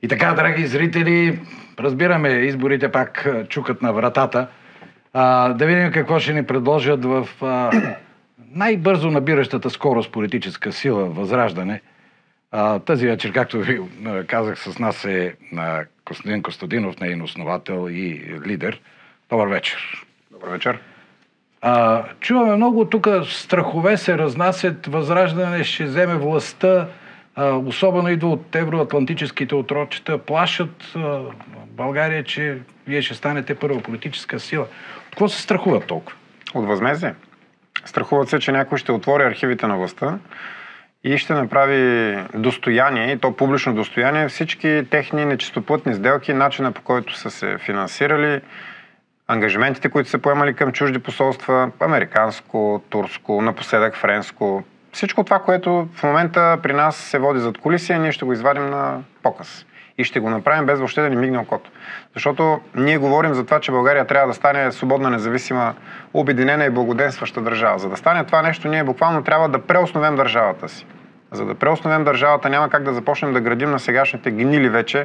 И така, драги зрители, разбираме, изборите пак чукат на вратата. Да видим какво ще ни предложат в най-бързо набиращата скорост политическа сила Възраждане. Тази вечер, както ви казах, с нас е Костадин Костадинов, нейн основател и лидер. Добър вечер. Добър вечер. Чуваме много тук, страхове се разнасят, Възраждане ще вземе властта, особено идва от евроатлантическите отрочета, плашат България, че вие ще станете първа политическа сила. От какво се страхуват толкова? От възмездие. Страхуват се, че някой ще отвори архивите на властта и ще направи достояние, и то публично достояние, всички техни нечистоплътни сделки, начина по който са се финансирали, ангажиментите, които са поемали към чужди посолства, американско, турско, напоследък френско. Всичко това, което в момента при нас се води зад кулисия, ние ще го извадим на показ. И ще го направим без въобще да ни мигне окото. Защото ние говорим за това, че България трябва да стане свободна, независима, обединена и благоденстваща държава. За да стане това нещо, ние буквално трябва да преосновем държавата си. За да преосновем държавата, няма как да започнем да градим на сегашните гнили вече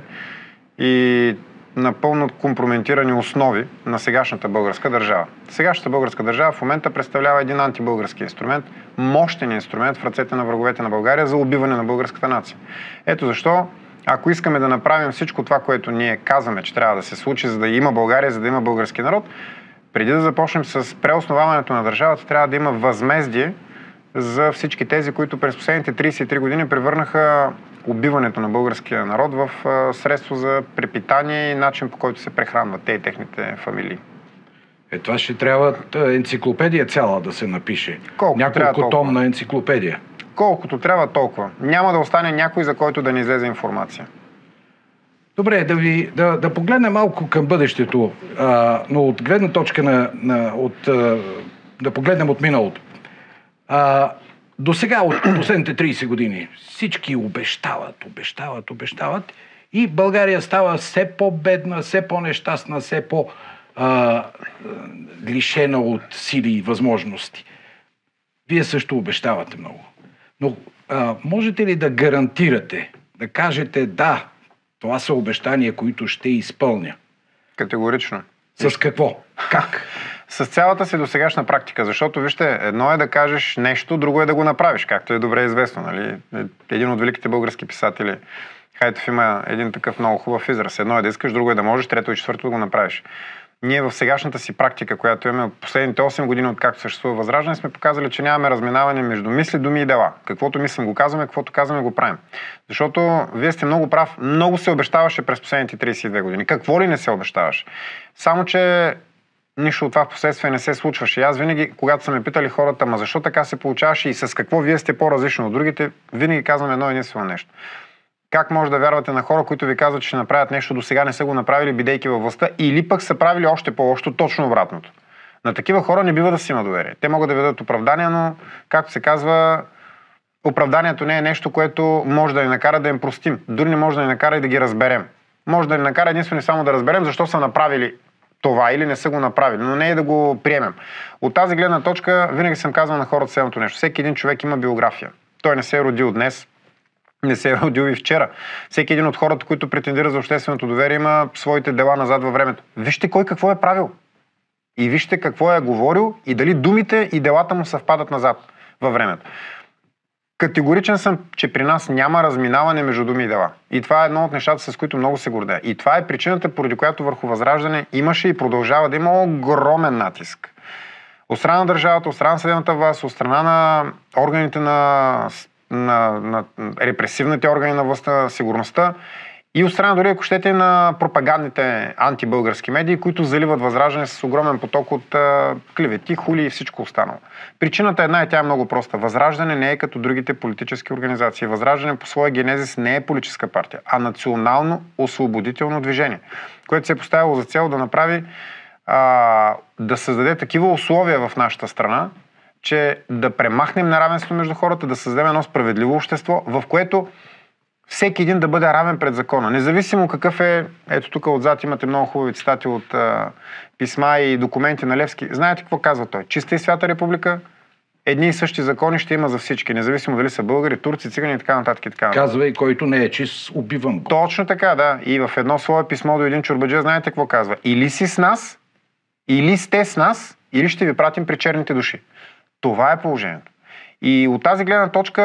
и напълно компрометирани основи на сегашната българска държава. Сегашната българска държава в момента представлява един антибългарски инструмент, мощен инструмент в ръцете на враговете на България за убиване на българската нация. Ето защо, ако искаме да направим всичко това, което ние казваме, че трябва да се случи, за да има България, за да има български народ, преди да започнем с преосноваването на държавата, трябва да има възмездие за всички тези, които през последните 33 години превърнаха убиването на българския народ в средство за препитание и начин, по който се прехранват те и техните фамилии. Това ще трябва енциклопедия цяла да се напише. Няколко томна енциклопедия. Колкото трябва, толкова. Няма да остане някой, за който да не излезе информация. Добре, да погледнем малко към бъдещето, но от гледна точка да погледнем от миналото. До сега, от последните 30 години, всички обещават и България става все по-бедна, все по-нещастна, все по-лишена от сили и възможности. Вие също обещавате много. Но можете ли да гарантирате, да кажете да, това са обещания, които ще изпълня? Категорично. С какво? Как? С цялата си досегашна практика, защото вижте, едно е да кажеш нещо, друго е да го направиш, както е добре известно. Нали? Един от великите български писатели, Хайтов, има един такъв много хубав израз. Едно е да искаш, друго е да можеш, трето и четвърто да го направиш. Ние в сегашната си практика, която имаме последните 8 години, откакто съществува Възраждане, сме показали, че нямаме разминаване между мисли, думи и дела. Каквото мислим го казваме, каквото казваме го правим. Защото вие сте много прав, много се обещаваше през последните 32 години. Какво ли не се обещаваше? Само, че нищо от това в последствие не се случваше. И аз винаги, когато са ме питали хората, ма защо така се получаваше и с какво вие сте по-различно от другите, винаги казвам едно единствено нещо. Как може да вярвате на хора, които ви казват, че ще направят нещо, до сега не са го направили, бидейки във властта, или пък са правили още по-лошо, точно обратното. На такива хора не бива да си има доверие. Те могат да ведат оправдания, но, както се казва, оправданието не е нещо, което може да ни накара да им простим. Дори не може да ни накара и да ги разберем. Може да ни накара единствено и само да разберем защо са направили това или не са го направили, но не е да го приемем. От тази гледна точка винаги съм казвал на хората следното нещо. Всеки един човек има биография. Той не се е родил днес, не се е родил и вчера. Всеки един от хората, които претендира за общественото доверие, има своите дела назад във времето. Вижте кой какво е правил. И вижте какво е говорил и дали думите и делата му съвпадат назад във времето. Категоричен съм, че при нас няма разминаване между думи и дела. И това е едно от нещата, с които много се гордея. И това е причината, поради която върху Възраждане имаше и продължава да има огромен натиск. От страна на държавата, от страна на съдебната власт, от страна на органите на репресивните органи на властта, сигурността и от страна дори, ако щете, на пропагандните антибългарски медии, които заливат Възраждане с огромен поток от клевети, хули и всичко останало. Причината една и тя е много проста. Възраждане не е като другите политически организации. Възраждане по своя генезис не е политическа партия, а национално освободително движение, което се е поставило за цел да направи да създаде такива условия в нашата страна, че да премахнем неравенство между хората, да създадем едно справедливо общество, в което всеки един да бъде равен пред закона. Независимо какъв е, ето тук отзад имате много хубави цитати от писма и документи на Левски. Знаете какво казва той? Чиста и свята република, едни и същи закони ще има за всички, независимо дали са българи, турци, цигани и така нататък. Казва и който не е чист, убивам го. Точно така, да. И в едно свое писмо до един чорбаджия, знаете какво казва? Или си с нас, или сте с нас, или ще ви пратим при черните души. Това е положението. И от тази гледна точка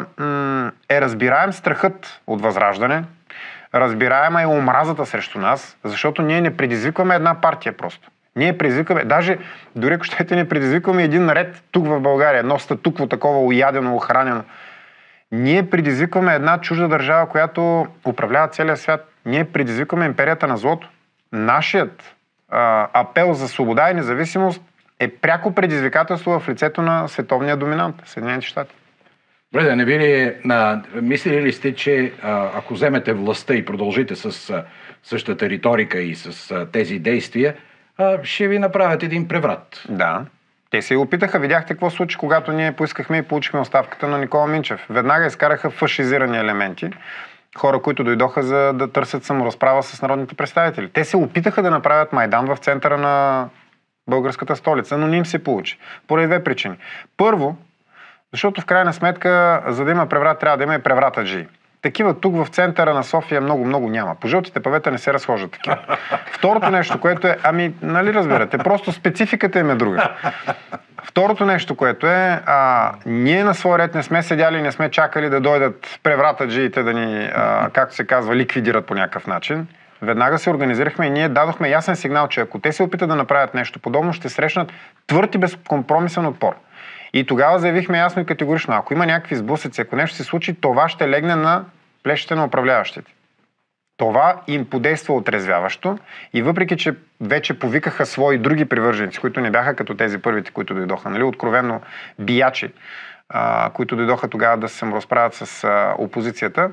е разбираем страхът от възраждане, разбираема е омразата срещу нас, защото ние не предизвикваме една партия просто. Ние предизвикваме, даже дори ако щете не предизвикваме един наред тук в България, едно статукво такова уядено, охранено. Ние предизвикваме една чужда държава, която управлява целия свят. Ние предизвикваме империята на злото. Нашият апел за свобода и независимост е пряко предизвикателство в лицето на световния доминант, Съединените щати. Добре, да не ви ли, мислили ли сте, че ако вземете властта и продължите с същата риторика и с тези действия, ще ви направят един преврат? Да. Те се и опитаха. Видяхте какво случи, когато ние поискахме и получихме оставката на Никола Минчев. Веднага изкараха фашизирани елементи. Хора, които дойдоха за да търсят саморазправа с народните представители. Те се опитаха да направят Майдан в центъра на българската столица, но не им се получи. Поради две причини. Първо, защото в крайна сметка, за да има преврат, трябва да има и превратаджии. Такива тук в центъра на София много няма. По жълтите павета не се разхождат такива. Второто нещо, което е, нали разбирате, просто спецификата им е друга. Второто нещо, което е, ние на свой ред не сме седяли и не сме чакали да дойдат превратаджиите да ни, както се казва, ликвидират по някакъв начин. Веднага се организирахме и ние дадохме ясен сигнал, че ако те се опитат да направят нещо подобно, ще срещнат твърд и безкомпромисен отпор. И тогава заявихме ясно и категорично, ако има някакви сблъсъци, ако нещо се случи, това ще легне на плещите на управляващите. Това им подейства отрезвяващо и въпреки, че вече повикаха свои други привърженици, които не бяха като тези първите, които дойдоха, нали, откровенно биячи, които дойдоха тогава да се саморазправят с опозицията,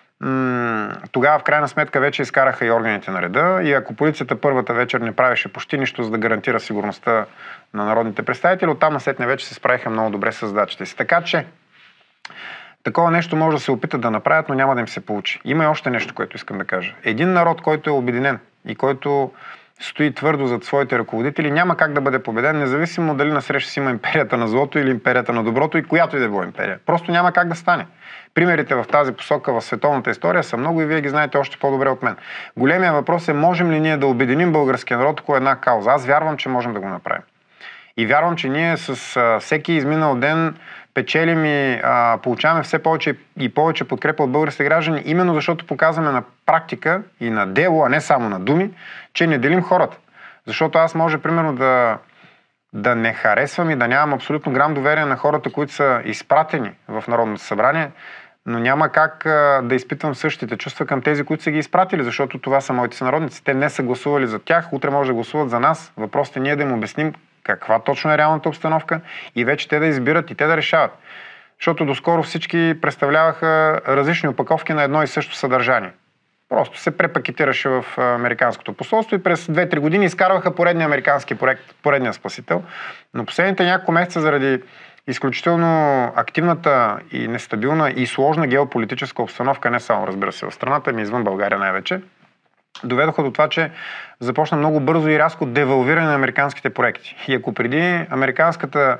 тогава в крайна сметка вече изкараха и органите на реда и ако полицията първата вечер не правеше почти нищо, за да гарантира сигурността на народните представители, оттам насетне вече се справиха много добре с задачите си. Така че такова нещо може да се опитат да направят, но няма да им се получи. Има и още нещо, което искам да кажа. Един народ, който е обединен и който стои твърдо зад своите ръководители, няма как да бъде победен, независимо дали насреща си има империята на злото или империята на доброто и която и да било империя. Просто няма как да стане. Примерите в тази посока в световната история са много и вие ги знаете още по-добре от мен. Големия въпрос е, можем ли ние да обединим българския народ около една кауза? Аз вярвам, че можем да го направим. И вярвам, че ние с всеки изминал ден печелим и получаваме все повече и повече подкрепа от българските граждани, именно защото показваме на практика и на дело, а не само на думи, че не делим хората. Защото аз може, примерно, да не харесвам и да нямам абсолютно грам доверие на хората, които са изпратени в Народното събрание, но няма как да изпитвам същите чувства към тези, които са ги изпратили, защото това са моите сънародници. Те не са гласували за тях, утре може да гласуват за нас. Въпросът е ние да им обясним каква точно е реалната обстановка и вече те да избират и те да решават. Защото доскоро всички представляваха различни опаковки на едно и също съдържание. Просто се препакетираше в американското посолство и през 2-3 години изкарваха поредния американски проект, поредния спасител. Но последните няколко месеца заради изключително активната и нестабилна и сложна геополитическа обстановка, не само, разбира се, в страната, ами извън България най-вече, доведоха до това, че започна много бързо и рязко девалвиране на американските проекти. И ако преди американската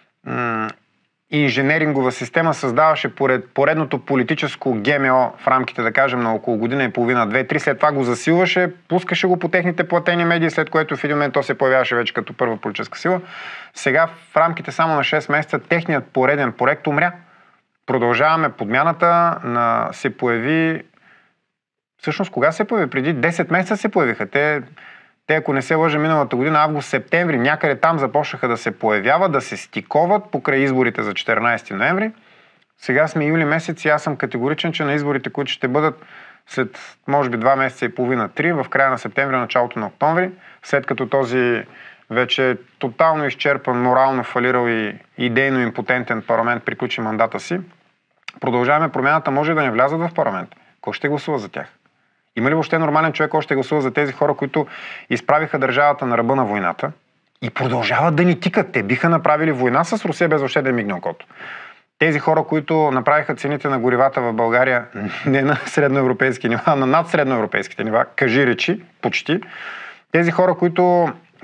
инженерингова система създаваше поредното политическо ГМО в рамките, да кажем, на около година и половина, 2-3, след това го засилваше, пускаше го по техните платени медии, след което в един момент то се появяваше вече като първа политическа сила. Сега в рамките само на 6 месеца техният пореден проект умря. Продължаваме подмяната, се появи. Всъщност, кога се появи? Преди 10 месеца се появиха. Те, ако не се лъжа, миналата година, август-септември, някъде там започнаха да се появяват, да се стиковат покрай изборите за 14 ноември. Сега сме юли месец и аз съм категоричен, че на изборите, които ще бъдат след, може би, 2 месеца и половина, 3, в края на септември, началото на октомври, след като този вече тотално изчерпан, морално фалирал и идейно импотентен парламент приключи мандата си, продължаваме промяната, може да не влязат в парламент. Кой ще гласува за тях? Има ли въобще нормален човек, който ще гласува за тези хора, които изправиха държавата на ръба на войната и продължават да ни тикат? Те биха направили война с Русия без въобще да мигне окото. Тези хора, които направиха цените на горивата в България не на средноевропейски нива, а на над средноевропейските нива, кажи речи, почти. Тези хора, които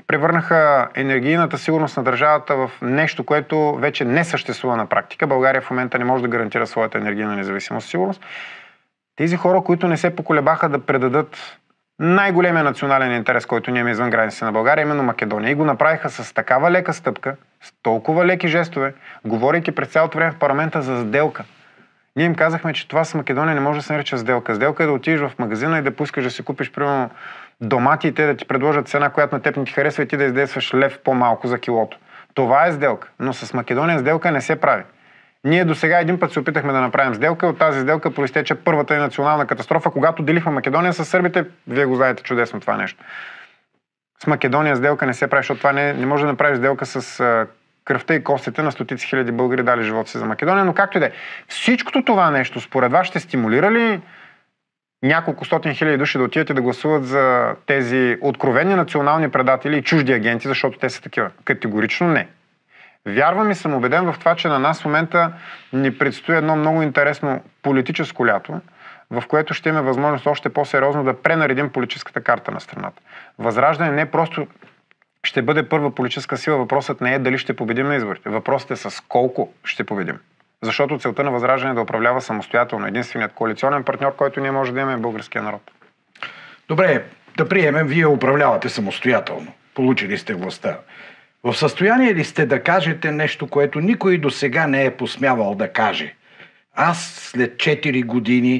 превърнаха енергийната сигурност на държавата в нещо, което вече не съществува на практика. България в момента не може да гарантира своята енергийна независимост и сигурност. Тези хора, които не се поколебаха да предадат най-големия национален интерес, който ние имаме извън границите на България, именно Македония, и го направиха с такава лека стъпка, с толкова леки жестове, говорейки през цялото време в парламента за сделка. Ние им казахме, че това с Македония не може да се нарича сделка. Сделка е да отидеш в магазина и да поискаш да си купиш, примерно, домати и те да ти предложат цена, която на теб не ти харесва и ти да издействаш лев по-малко за килото. Това е сделка, но с Македония сделка не се прави. Ние до сега един път се опитахме да направим сделка, от тази сделка произтече първата и национална катастрофа, когато делихме Македония с сърбите. Вие го знаете чудесно това нещо. С Македония сделка не се прави, защото това не може да направиш сделка с кръвта и костите на стотици хиляди българи дали живота си за Македония, но както и да е. Всичкото това нещо, според вас, ще стимулира ли няколко стотин хиляди души да отидат и да гласуват за тези откровени национални предатели и чужди агенти, защото те са такива? Категорично не. Вярвам и съм убеден в това, че на нас в момента ни предстои едно много интересно политическо лято, в което ще имаме възможност още по-сериозно да пренаредим политическата карта на страната. Възраждане не просто ще бъде първа политическа сила, въпросът не е дали ще победим на изборите. Въпросът е с колко ще победим. Защото целта на Възраждане е да управлява самостоятелно. Единственият коалиционен партньор, който ние може да имаме, е българския народ. Добре, да приемем, вие управлявате самостоятелно. Получили сте властта. В състояние ли сте да кажете нещо, което никой до сега не е посмявал да каже? Аз след 4 години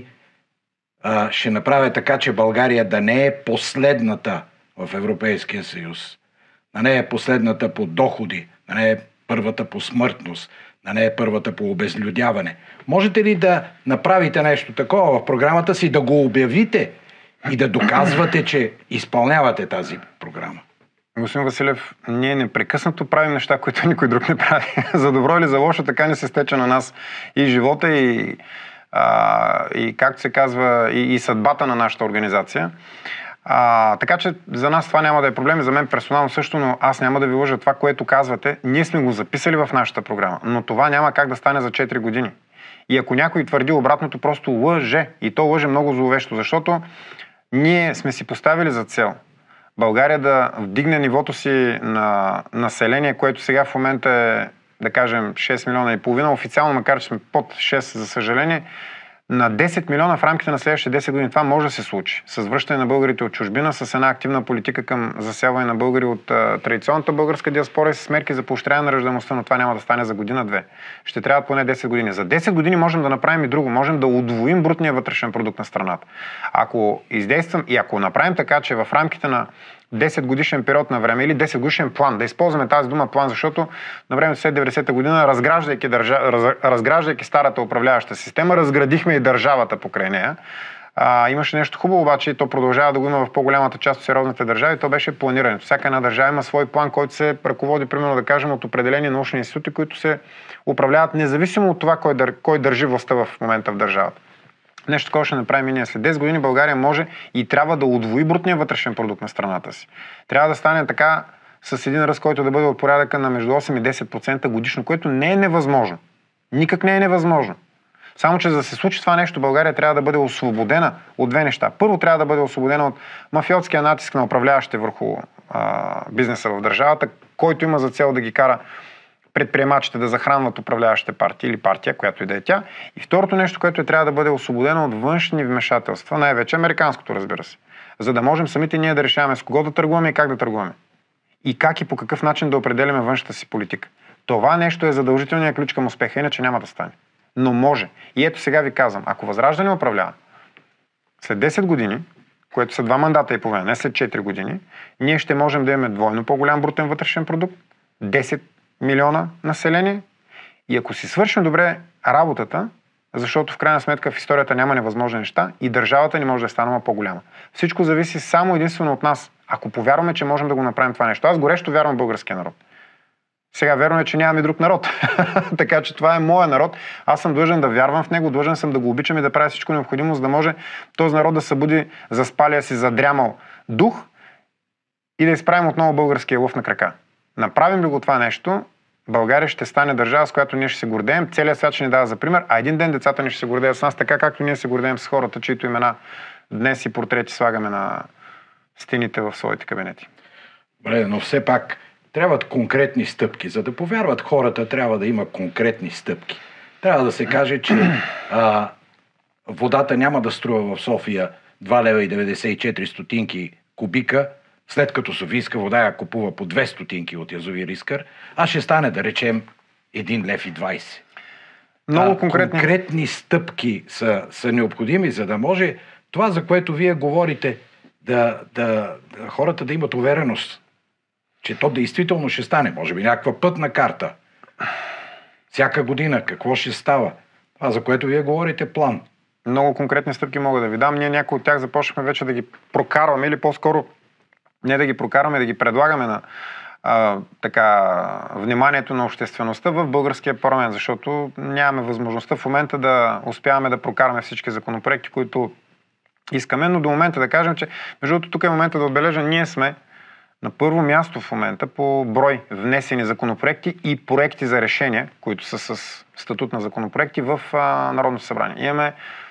ще направя така, че България да не е последната в Европейския съюз. Да не е последната по доходи, да не е първата по смъртност, да не е първата по обезлюдяване. Можете ли да направите нещо такова в програмата си, да го обявите и да доказвате, че изпълнявате тази програма? Господин Василев, ние непрекъснато правим неща, които никой друг не прави. За добро или за лошо, така не се стече на нас и живота, и както се казва, и съдбата на нашата организация. Така че за нас това няма да е проблем, за мен персонално също, но аз няма да ви лъжа това, което казвате. Ние сме го записали в нашата програма, но това няма как да стане за 4 години. И ако някой твърди обратното, просто лъже. И то лъже много зловещо, защото ние сме си поставили за цел България да вдигне нивото си на население, което сега в момента е, да кажем, 6 милиона и половина, официално, макар че сме под 6, за съжаление, на 10 милиона в рамките на следващите 10 години. Това може да се случи. С връщане на българите от чужбина, с една активна политика към заселване на българи от традиционната българска диаспора и с мерки за поощряване на раждаемостта, но това няма да стане за година-две. Ще трябва поне 10 години. За 10 години можем да направим и друго. Можем да удвоим брутния вътрешен продукт на страната. Ако издействам и ако направим така, че в рамките на 10 годишен период на време или 10 годишен план, да използваме тази дума план, защото на времето след 90-та година, разграждайки старата управляваща система, разградихме и държавата покрай нея. Имаше нещо хубаво, обаче и то продължава да го има в по-голямата част от сериозните държави, то беше планирането. Всяка една държава има свой план, който се ръководи, примерно да кажем, от определени научни институти, които се управляват независимо от това кой държи властта в момента в държавата. Нещо такова ще направим и ние. След 10 години България може и трябва да удвои брутния вътрешен продукт на страната си. Трябва да стане така с един ръст, който да бъде от порядъка на между 8 и 10% годишно, което не е невъзможно. Никак не е невъзможно. Само че за да се случи това нещо, България трябва да бъде освободена от две неща. Първо, трябва да бъде освободена от мафиотския натиск на управляващите върху бизнеса в държавата, който има за цел да ги кара предприемачите да захранват управляващите партии или партия, която и да е тя. И второто нещо, което трябва да бъде освободено от външни вмешателства, най-вече американското, разбира се, за да можем самите ние да решаваме с кого да търгуваме и как да търгуваме. И как и по какъв начин да определяме външната си политика. Това нещо е задължителният ключ към успеха, иначе няма да стане. Но може. И ето сега ви казвам, ако Възраждане управлява след 10 години, което са 2 мандата и половина, не след 4 години, ние ще можем да имаме двойно по-голям брутен вътрешен продукт, 10 милиона население, и ако си свършим добре работата, защото в крайна сметка в историята няма невъзможни неща и държавата ни може да е станала по-голяма. Всичко зависи само единствено от нас. Ако повярваме, че можем да го направим това нещо. Аз горещо вярвам в българския народ. Сега вярвам, че нямаме друг народ. Така че това е моя народ. Аз съм длъжен да вярвам в него, длъжен съм да го обичам и да правя всичко необходимо, за да може този народ да събуди заспалия си задрямал дух и да изправим отново българския лъв на крака. Направим ли го това нещо, България ще стане държава, с която ние ще се гордеем, целият свят ще ни дава за пример, а един ден децата ни ще се гордеят с нас, така както ние се гордеем с хората, чието имена днес и портрети слагаме на стените в своите кабинети. Но все пак трябват конкретни стъпки. За да повярват хората, трябва да има конкретни стъпки. Трябва да се каже, че водата няма да струва в София 2,94 лева кубика, след като Софийска вода я купува по 2 стотинки от язовир Искър, а ще стане, да речем, 1,20 лева. Много конкретни стъпки са необходими, за да може това, за което вие говорите, хората да имат увереност, че то действително ще стане. Може би някаква пътна карта. Всяка година какво ще става. Това, за което вие говорите, план. Много конкретни стъпки мога да ви дам. Ние някои от тях започнахме вече да ги прокарваме, или по-скоро не да ги прокарваме, да ги предлагаме на вниманието на обществеността в българския парламент, защото нямаме възможността в момента да успяваме да прокараме всички законопроекти, които искаме, но до момента да кажем, че между другото тук е момента да отбележа, ние сме на първо място в момента по брой внесени законопроекти и проекти за решения, които са с статут на законопроекти в Народното събрание. Имаме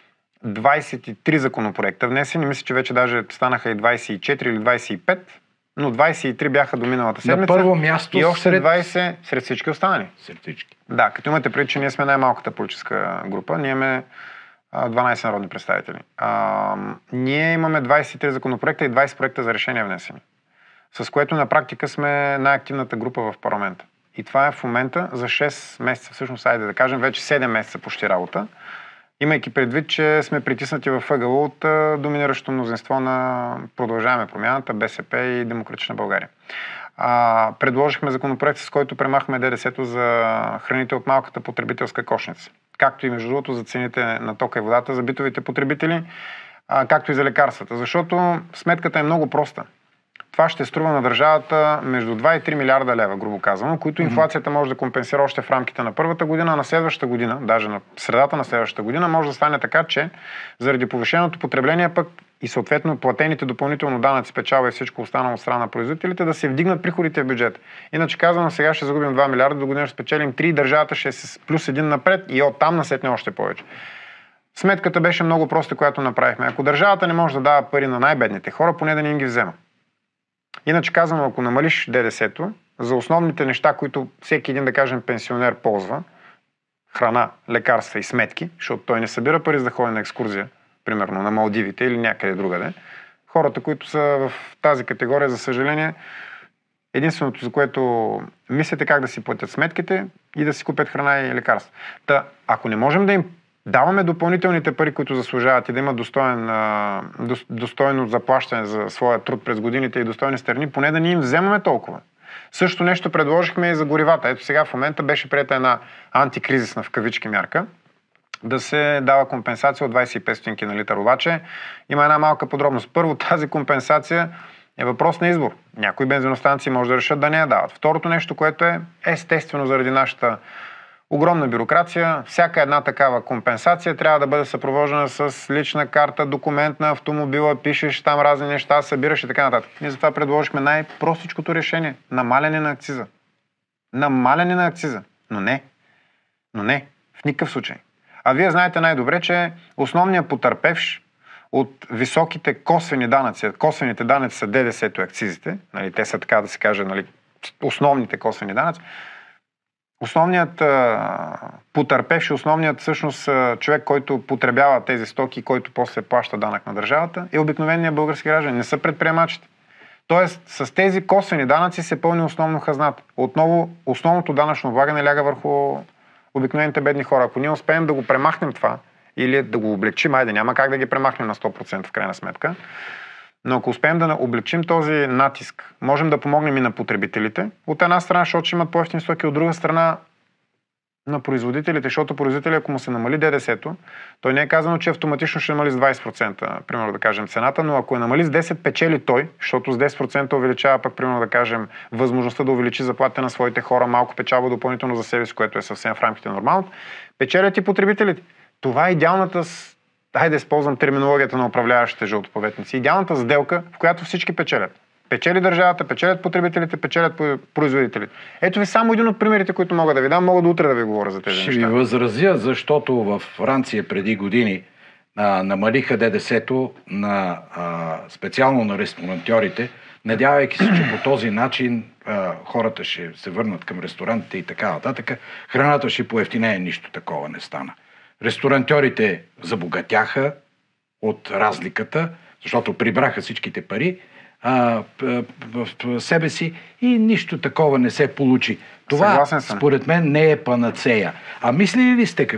23 законопроекта внесени, мисля, че вече даже станаха и 24 или 25, но 23 бяха до миналата седмица. На първо място и още 20 сред всички останали. Сред всички. Да, като имате предвид, че ние сме най-малката политическа група, ние имаме 12 народни представители. Ние имаме 23 законопроекта и 20 проекта за решения внесени, с което на практика сме най-активната група в парламента. И това е в момента за 6 месеца, всъщност, айде да кажем, вече 7 месеца почти работа, имайки предвид, че сме притиснати във ъгъла от доминиращото мнозинство на Продължаваме промяната, БСП и Демократична България. Предложихме законопроект, с който премахме ДДС-то за храните от малката потребителска кошница. Както и между другото за цените на тока и водата за битовите потребители, както и за лекарствата. Защото сметката е много проста. Това ще струва на държавата между 2 и 3 милиарда лева, грубо казано, които инфлацията може да компенсира още в рамките на първата година, а на следващата година, даже на средата на следващата година, може да стане така, че заради повишеното потребление пък и съответно платените допълнително данъци, печалба и всичко останало от страна на производителите, да се вдигнат приходите в бюджет. Иначе казано, сега ще загубим 2 милиарда, до година ще спечелим 3, държавата ще е с плюс 1 напред и оттам насетне още повече. Сметката беше много проста, която направихме. Ако държавата не може да дава пари на най-бедните хора, поне да не им ги взема. Иначе казано, ако намалиш ДДС-то за основните неща, които всеки един, да кажем, пенсионер ползва, храна, лекарства и сметки, защото той не събира пари за да ходи на екскурзия, примерно на Малдивите или някъде другаде. Хората, които са в тази категория, за съжаление, единственото, за което мислите как да си платят сметките и да си купят храна и лекарства. Та, ако не можем да им даваме допълнителните пари, които заслужават и да имат достойно заплащане за своя труд през годините и достойни страни, поне да ни им вземаме толкова. Също нещо предложихме и за горивата. Ето сега в момента беше приета една антикризисна в кавички мярка, да се дава компенсация от 25 стотинки на литър. Обаче има една малка подробност. Първо, тази компенсация е въпрос на избор. Някои бензиностанции може да решат да не я дават. Второто нещо, което е естествено заради нашата огромна бюрокрация, всяка една такава компенсация трябва да бъде съпровождана с лична карта, документ на автомобила, пишеш там разни неща, събираш и така нататък. Ние затова предложихме най-простичкото решение – намаляне на акциза. Намаляне на акциза. Но не, в никакъв случай. А вие знаете най-добре, че основният потърпевш от високите косвени данъци, косвените данъци са ДДС-то и акцизите, нали, те са, така да се каже, нали, основните косвени данъци. Основният потърпевш, основният всъщност човек, който потребява тези стоки, който после плаща данък на държавата, е обикновеният български граждан, не са предприемачите. Тоест, с тези косвени данъци се пълни основно хазната. Отново, основното данъчно облагане ляга върху обикновените бедни хора. Ако ние успеем да го премахнем това, или да го облегчим, айде няма как да ги премахнем на 100% в крайна сметка, но ако успеем да облегчим този натиск, можем да помогнем и на потребителите. От една страна, защото ще имат по-евтини стоки, от друга страна на производителите, защото производителят, ако му се намали ДДС-то, той не е казано, че автоматично ще намали с 20%, примерно да кажем цената, но ако е намали с 10, печели той, защото с 10% увеличава пък, примерно да кажем, възможността да увеличи заплатите на своите хора, малко печалба допълнително за себе си, което е съвсем в рамките на нормалното, печелят и потребителите. Това е идеалната, хайде да използвам терминологията на управляващите жълтоповетници, идеалната сделка, в която всички печелят. Печели държавата, печелят потребителите, печелят производителите. Ето ви само един от примерите, които мога да ви дам. Мога до утре да ви говоря за тези неща. Ще ви възразя, защото в Франция преди години намалиха ДДС-то специално на ресторантьорите надявайки се, че по този начин хората ще се върнат към ресторантите и така нататък. Храната ще поевтинее, нищо такова не стана. Ресторантьорите забогатяха от разликата, защото прибраха всичките пари в себе си и нищо такова не се получи. Това, според мен, не е панацея. А мислили ли сте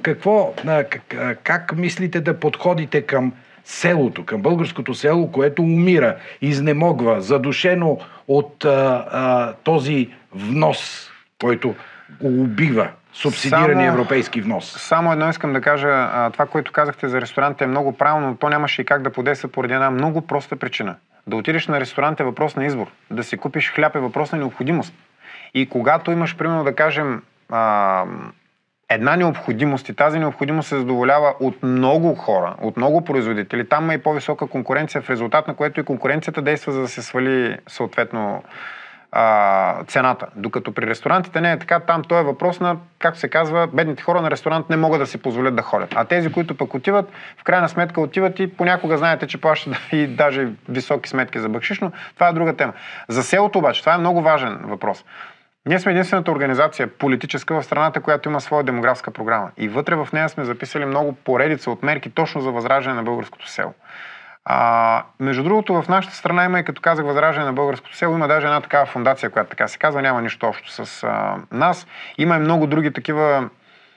как мислите да подходите към селото, към българското село, което умира, изнемогва, задушено от този внос, който го убива, субсидирания европейски внос? Само едно искам да кажа. Това, което казахте за ресторанта е много правилно, но то нямаше и как да подейства поради една много проста причина. Да отидеш на ресторант е въпрос на избор. Да си купиш хляб е въпрос на необходимост. И когато имаш, примерно, да кажем, една необходимост и тази необходимост се задоволява от много хора, от много производители, там има и по-висока конкуренция, в резултат на което и конкуренцията действа, за да се свали съответно цената. Докато при ресторантите не е така, там то е въпрос на, както се казва, бедните хора на ресторант не могат да си позволят да ходят. А тези, които пък отиват, в крайна сметка отиват и понякога знаете, че плащат и даже високи сметки за бакшиш, но това е друга тема. За селото обаче, това е много важен въпрос. Ние сме единствената организация политическа в страната, която има своя демографска програма. И вътре в нея сме записали много поредица от мерки точно за възраждане на българското село. Между другото, в нашата страна има и, като казах, възраждане на българското село, има даже една такава фондация, която така се казва, няма нищо общо с нас. Има и много други такива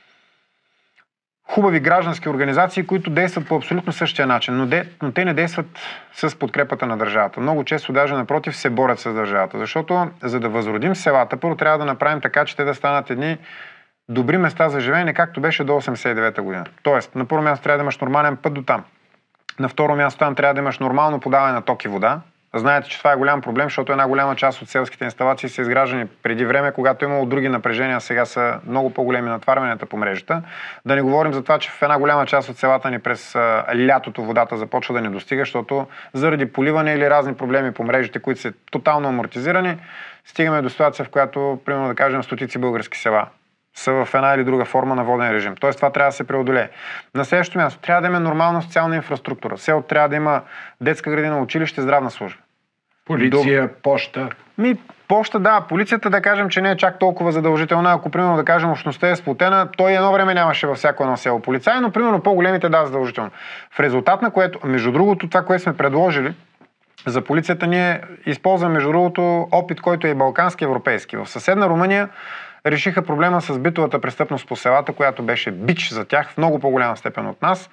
хубави граждански организации, които действат по абсолютно същия начин, но те не действат с подкрепата на държавата. Много често даже напротив се борят с държавата, защото за да възродим селата, първо трябва да направим така, че те да станат едни добри места за живеене, както беше до 89-та година. Тоест, на първо място трябва да имаш нормален път до там. На второ място там трябва да имаш нормално подаване на ток и вода. Знаете, че това е голям проблем, защото една голяма част от селските инсталации са изграждани преди време, когато е имало други напрежения, сега са много по-големи натварванията по мрежата. Да не говорим за това, че в една голяма част от селата ни през лятото водата започва да не достига, защото заради поливане или разни проблеми по мрежите, които са тотално амортизирани, стигаме до ситуация, в която, примерно да кажем, стотици български села са в една или друга форма на воден режим. Тоест това трябва да се преодолее. На следващото място трябва да има нормална социална инфраструктура. Село трябва да има детска градина, училище, здравна служба. Полиция, поща. Поща, да. Полицията, да кажем, че не е чак толкова задължителна. Ако, примерно, да кажем, общността е сплотена, той едно време нямаше във всяко едно село полицай, но, примерно, по-големите да, задължително. В резултат на което, между другото, това, което сме предложили за полицията, ние използваме, между другото, опит, който е и балкански, европейски. В съседна Румъния решиха проблема с битовата престъпност по селата, която беше бич за тях в много по-голяма степен от нас,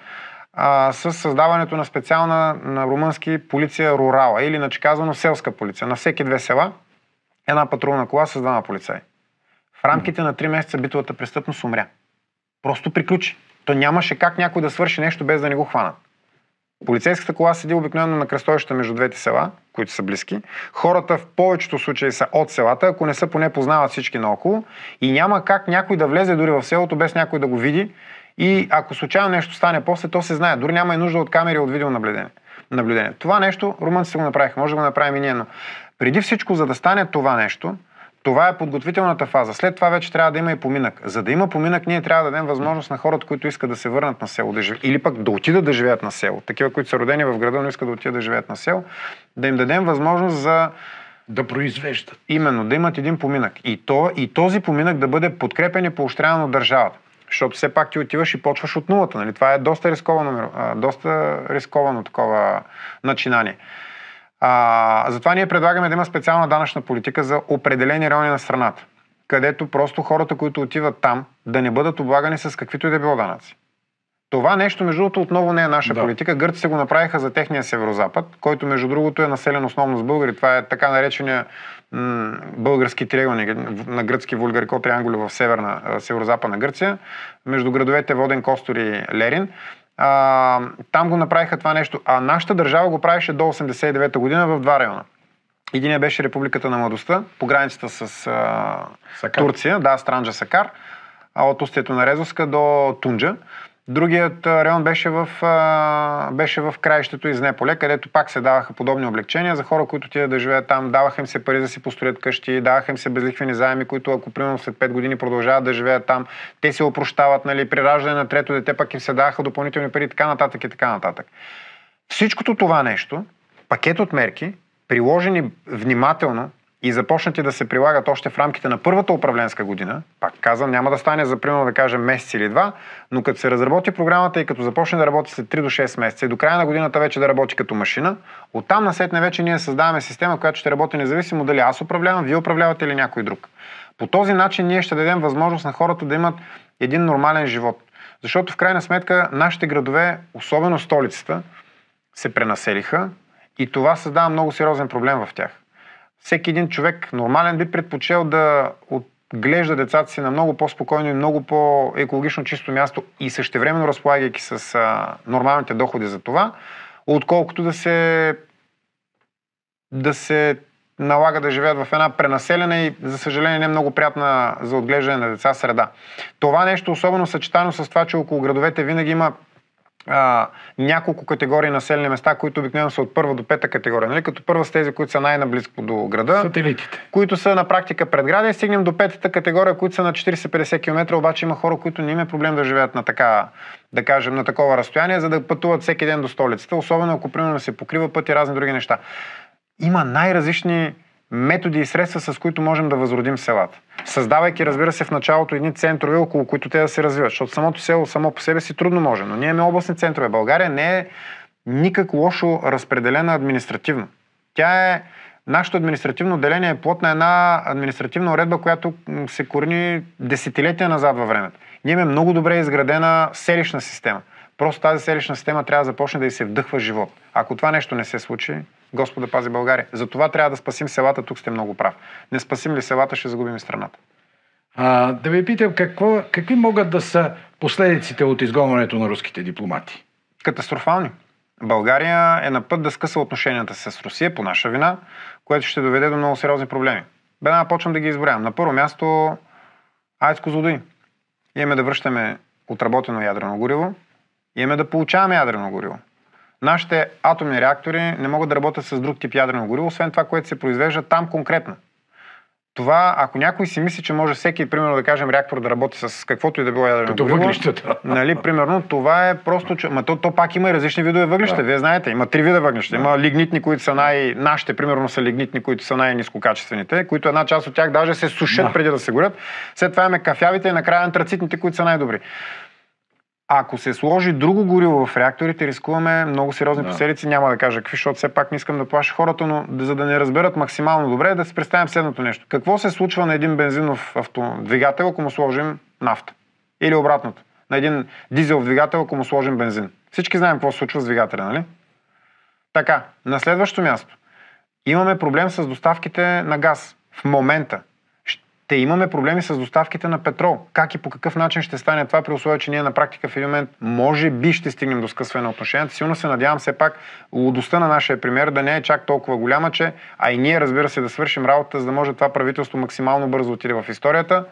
с създаването на специална на румънски полиция рурала, или иначе казано селска полиция. На всеки 2 села една патрулна кола с 2 полицаи. В рамките на 3 месеца битовата престъпност умря. Просто приключи. То нямаше как някой да свърши нещо без да не го хванат. Полицейската кола седи обикновено на кръстовищата между двете села, които са близки. Хората в повечето случаи са от селата, ако не са, поне познават всички наоколо, и няма как някой да влезе дори в селото без някой да го види, и ако случайно нещо стане после, то се знае. Дори няма и нужда от камери от видеонаблюдение. Това нещо румънците го направиха, може да го направим и ние, но преди всичко, за да стане това нещо, това е подготвителната фаза. След това вече трябва да има и поминък. За да има поминък, ние трябва да дадем възможност на хората, които искат да се върнат на село, или пък да отидат да живеят на село. Такива, които са родени в града, но искат да отидат да живеят на село, да им дадем възможност за да произвеждат. Именно, да имат един поминък. И този поминък да бъде подкрепен и поощряван от държавата. Защото все пак ти отиваш и почваш от нулата. Нали? Това е доста рисковано такова начинание. Затова ние предлагаме да има специална данъчна политика за определени райони на страната, където просто хората, които отиват там, да не бъдат облагани с каквито и да било данъци. Това нещо, между другото, отново не е наша политика. Гърците го направиха за техния северозапад, който, между другото, е населен основно с българи. Това е така наречения български триъгълник на гръцки Вулгарико триангули в северо-западна Гърция, между градовете Воден, Костор и Лерин. Там го направиха това нещо, а нашата държава го правеше до 89-та година в 2 района. Единия беше Републиката на младостта, по границата с Турция, Странджа Сакар, от устието на Резовска до Тунджа. Другият район беше в краището Изнеполе, където пак се даваха подобни облегчения за хора, които отидат да живеят там. Даваха им се пари да си построят къщи, даваха им се безлихвени заеми, които ако примерно след 5 години продължават да живеят там, те се опрощават, нали, при раждане на 3-то дете пак им се даваха допълнителни пари, така нататък и така нататък. Всичкото това нещо, пакет от мерки, приложени внимателно и започнати да се прилагат още в рамките на първата управленска година, пак казвам, няма да стане за примерно да кажем месец или два, но като се разработи програмата и като започне да работи след 3 до 6 месеца и до края на годината вече да работи като машина, оттам насетне вече ние създаваме система, която ще работи независимо дали аз управлявам, вие управлявате или някой друг. По този начин ние ще дадем възможност на хората да имат един нормален живот. Защото в крайна сметка нашите градове, особено столицата, се пренаселиха и това създава много сериозен проблем в тях. Всеки един човек нормален би предпочел да отглежда децата си на много по-спокойно и много по-екологично чисто място и същевременно разполагайки с нормалните доходи за това, отколкото да се налага да живеят в една пренаселена и, за съжаление, не много приятна за отглеждане на деца среда. Това нещо, особено съчетано с това, че около градовете винаги има няколко категории населени места, които обикновено са от първа до пета категория. Нали? Като първа са тези, които са най-наблизко до града, сателитите, които са на практика пред града, и стигнем до петата категория, които са на 40-50 км, обаче има хора, които не им е проблем да живеят на така, да кажем, на такова разстояние, за да пътуват всеки ден до столицата, особено ако примерно се покрива път и разни други неща. Има най-различни методи и средства, с които можем да възродим селата. Създавайки, разбира се, в началото едни центрове, около които те да се развиват, защото самото село само по себе си трудно може, но ние имаме областни центрове. България не е никак лошо разпределена административно. Нашето административно деление е плод на една административна уредба, която се корени десетилетия назад във времето. Ние имаме много добре изградена селищна система. Просто тази селищна система трябва да започне да й се вдъхва живот. Ако това нещо не се случи, Господа пази България. Затова трябва да спасим селата, тук сте много прав. Не спасим ли селата, ще загубим и страната. Да ви питам, какви могат да са последиците от изгонването на руските дипломати? Катастрофални. България е на път да скъса отношенията с Русия по наша вина, което ще доведе до много сериозни проблеми. Веднага почвам да ги изброявам. На първо място АЕЦ Козлодуй. Имаме да връщаме отработено ядрено гориво, имаме да получаваме ядрено гориво. Нашите атомни реактори не могат да работят с друг тип ядрено гориво, освен това, което се произвежда там конкретно. Това, ако някой си мисли, че може всеки, примерно да кажем, реактор да работи с каквото и да било ядрено гориво, въглищата. Нали, примерно, това е просто... то пак има и различни видове въглища. Да. Вие знаете, има 3 вида въглища. Да. Има лигнитни, които са нашите, примерно, са лигнитни, които са най-нискокачествените, които една част от тях даже се сушат преди да се горят. След това имаме кафявите и накрая антрацитните, които са най-добри. Ако се сложи друго гориво в реакторите, рискуваме много сериозни последици. Няма да кажа какви, защото все пак не искам да плаша хората, но за да не разберат максимално добре, да си представим следното нещо. Какво се случва на един бензинов двигател, ако му сложим нафта? Или обратното. На един дизел двигател, ако му сложим бензин. Всички знаем какво се случва с двигателя, нали? Така, на следващо място. Имаме проблем с доставките на газ. В момента. Ще имаме проблеми с доставките на петрол. Как и по какъв начин ще стане това, при условие, че ние на практика в един момент може би ще стигнем до скъсване на отношенията. Силно се надявам все пак лудостта на нашия премиер да не е чак толкова голяма, че и ние, разбира се, да свършим работа, за да може това правителство максимално бързо отиде в историята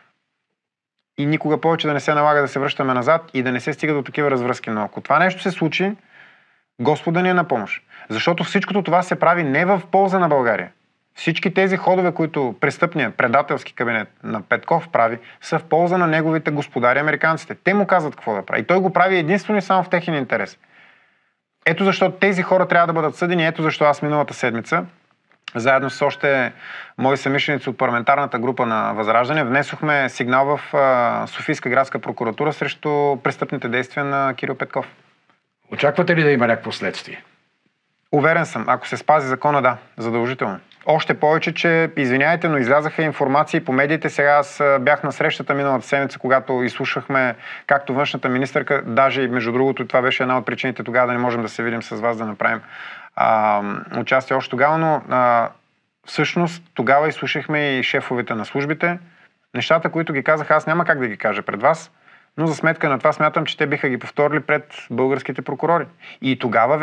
и никога повече да не се налага да се връщаме назад и да не се стига до такива развръзки. Но ако това нещо се случи, Господа ни е на помощ. Защото всичкото това се прави не в полза на България. Всички тези ходове, които престъпният, предателски кабинет на Петков прави, са в полза на неговите господари американците. Те му казват какво да прави. И той го прави единствено и само в техен интерес. Ето защо тези хора трябва да бъдат съдени. Ето защо аз миналата седмица, заедно с още мои съмишленици от парламентарната група на Възраждане, внесохме сигнал в Софийска градска прокуратура срещу престъпните действия на Кирил Петков. Очаквате ли да има някакво следствие? Уверен съм, ако се спази закона, да, задължително. Още повече, че, извиняйте, но излязаха информации по медиите. Сега аз бях на срещата миналата седмица, когато изслушахме както външната министърка, даже и между другото, това беше една от причините тогава да не можем да се видим с вас, да направим участие още тогава, но всъщност тогава изслушахме и шефовете на службите. Нещата, които ги казах, аз няма как да ги кажа пред вас, но за сметка на това смятам, че те биха ги повторили пред българските прокурори. И тогава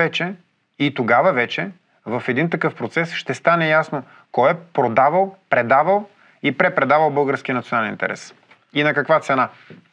вече в един такъв процес ще стане ясно кой е продавал, предавал и препредавал българския национален интерес. И на каква цена.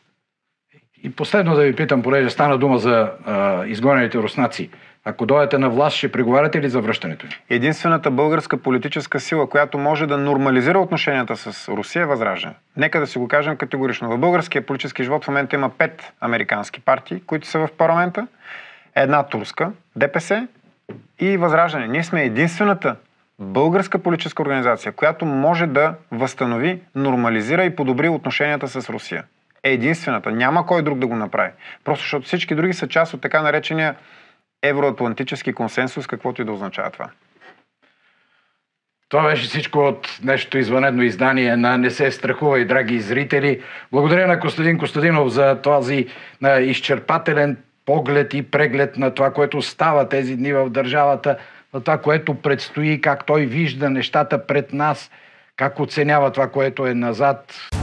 И последно да ви питам, понеже стана дума за изгонените руснаци. Ако дойдете на власт, ще преговаряте ли за връщането им? Единствената българска политическа сила, която може да нормализира отношенията с Русия, е Възраждане. Нека да си го кажем категорично. В българския политически живот в момента има 5 американски партии, които са в парламента, една турска, ДПС и Възраждане. Ние сме единствената българска политическа организация, която може да възстанови, нормализира и подобри отношенията с Русия. Е единствената. Няма кой друг да го направи. Просто защото всички други са част от така наречения евроатлантически консенсус, каквото и да означава това. Това беше всичко от днешното извънредно издание на "Не се страхувай", драги зрители. Благодаря на Костадин Костадинов за този изчерпателен поглед и преглед на това, което става тези дни в държавата, на това, което предстои, как той вижда нещата пред нас, как оценява това, което е назад.